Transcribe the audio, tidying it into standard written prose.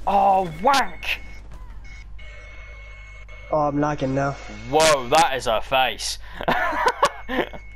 Oh, wank! Oh, I'm lagging now. Whoa, that is her face.